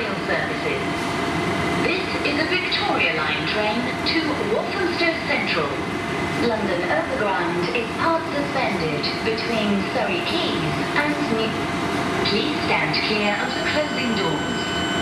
Rail services. This is a Victoria Line train to Walthamstow Central. London Overground is part suspended between Surrey Quays and New... Please stand clear of the closing doors.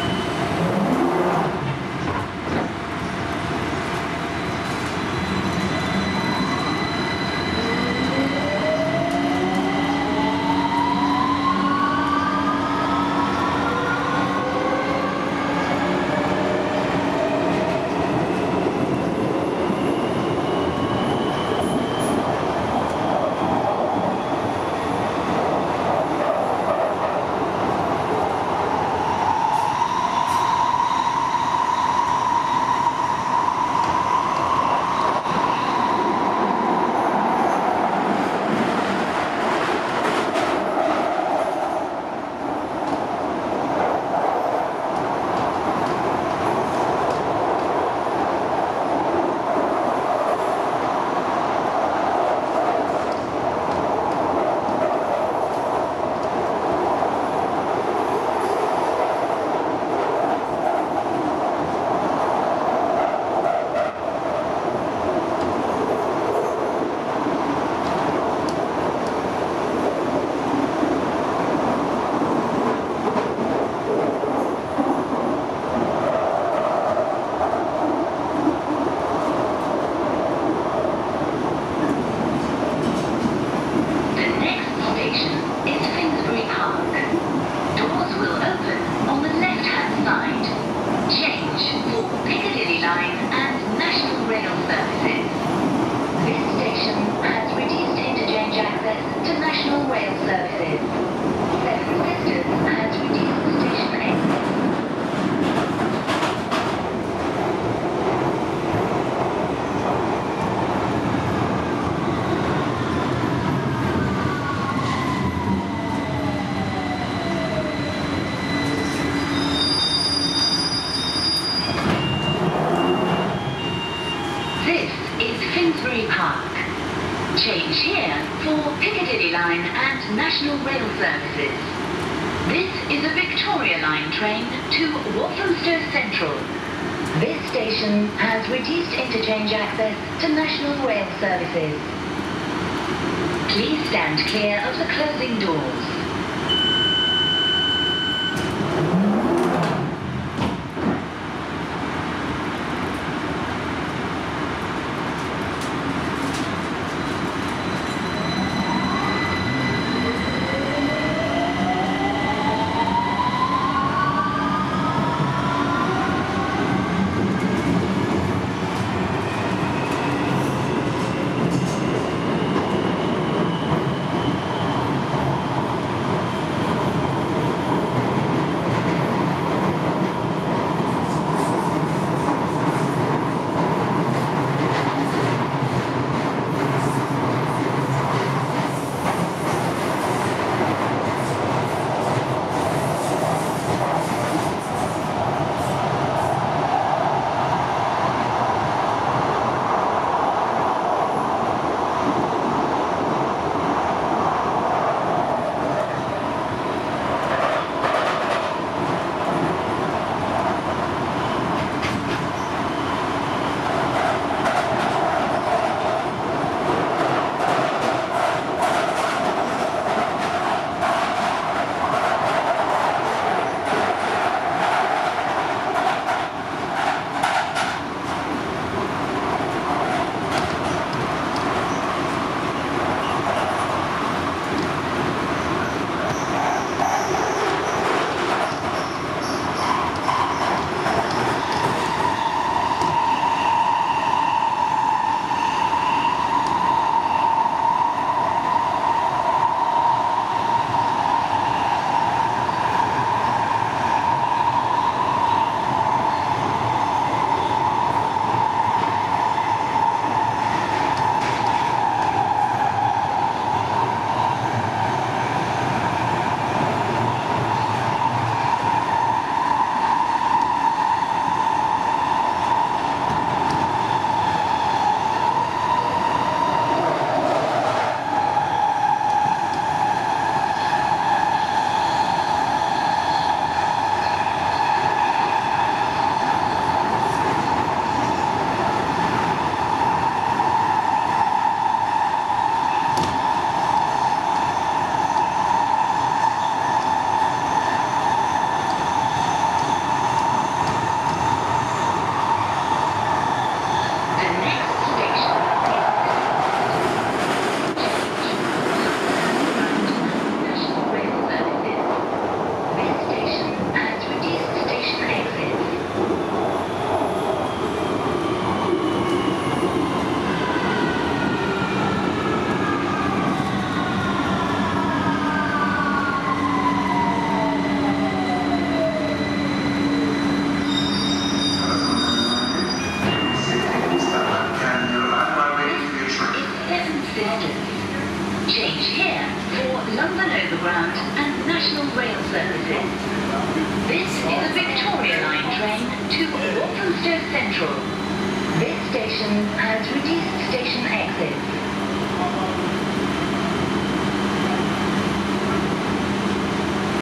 Change here for Piccadilly Line and National Rail services. This is a Victoria Line train to Walthamstow Central. This station has reduced interchange access to National Rail services. Please stand clear of the closing doors. Seven Sisters. Change here for London Overground and National Rail services. This is a Victoria Line train to Walthamstow Central. This station has reduced